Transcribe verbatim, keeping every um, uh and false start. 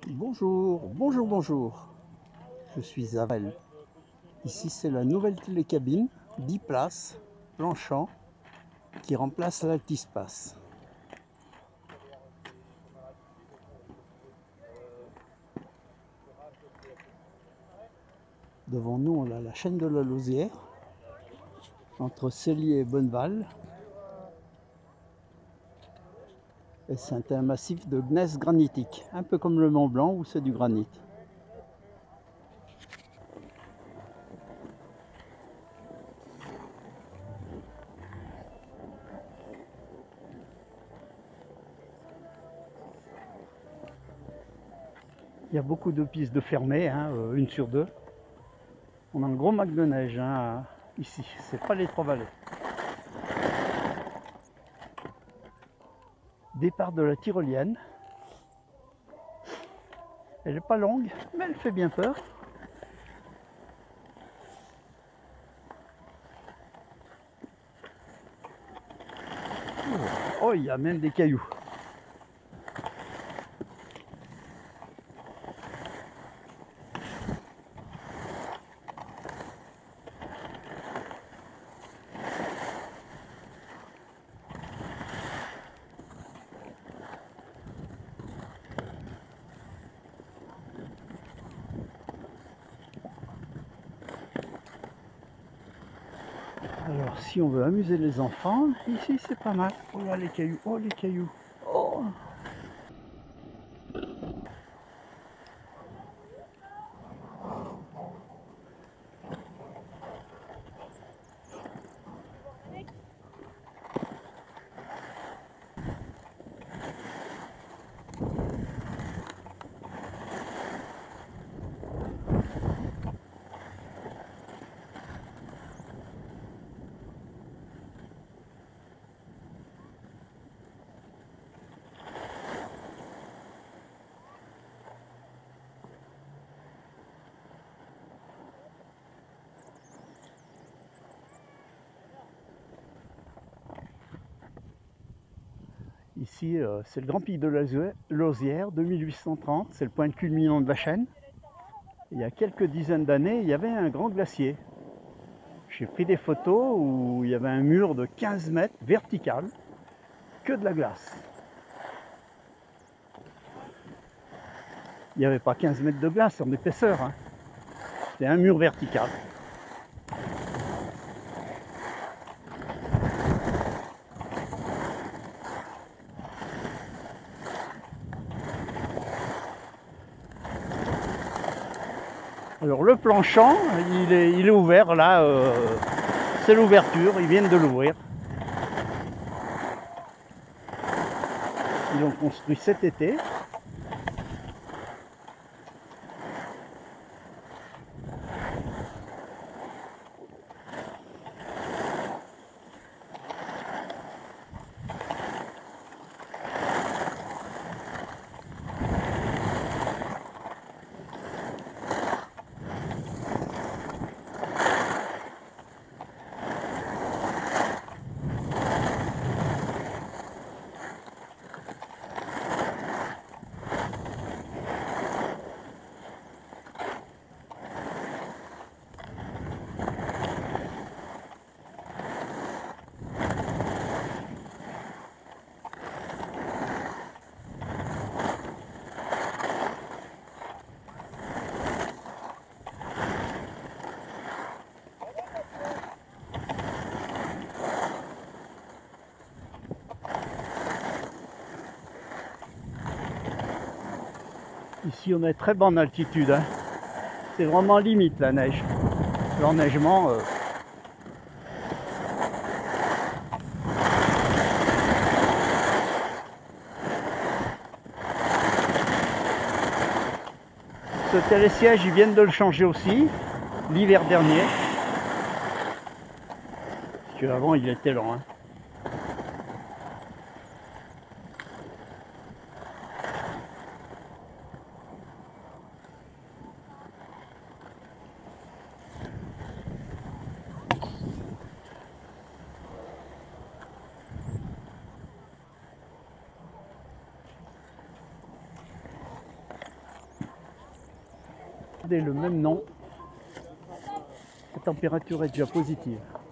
Bonjour, bonjour, bonjour. Je suis Avel. Ici, c'est la nouvelle télécabine, dix places, Planchant, qui remplace l'Altispace. Devant nous, on a la chaîne de la Lausière, entre Cellier et Bonneval. Et c'est un massif de gneiss granitique, un peu comme le Mont Blanc où c'est du granit. Il y a beaucoup de pistes de fermées, hein, une sur deux. On a un gros mac de neige hein, ici, c'est pas les Trois-Vallées. Départ de la tyrolienne. Elle n'est pas longue, mais elle fait bien peur. Oh, il y a même des cailloux. Alors, si on veut amuser les enfants, ici c'est pas mal. Oh là, les cailloux, oh les cailloux. Oh. Ici, euh, c'est le Grand Pic de la Lausière de mille huit cent trente, c'est le point culminant de la chaîne. Il y a quelques dizaines d'années, il y avait un grand glacier. J'ai pris des photos où il y avait un mur de quinze mètres vertical, que de la glace. Il n'y avait pas quinze mètres de glace en épaisseur, hein. C'était un mur vertical. Alors le Planchant, il est, il est ouvert là, euh, c'est l'ouverture, ils viennent de l'ouvrir. Ils l'ont construit cet été. Ici on est très bonne altitude, hein. C'est vraiment limite la neige. L'enneigement. Euh... Ce télésiège, ils viennent de le changer aussi, l'hiver dernier. Parce qu'avant il était lent. Hein. Regardez le même nom, la température est déjà positive.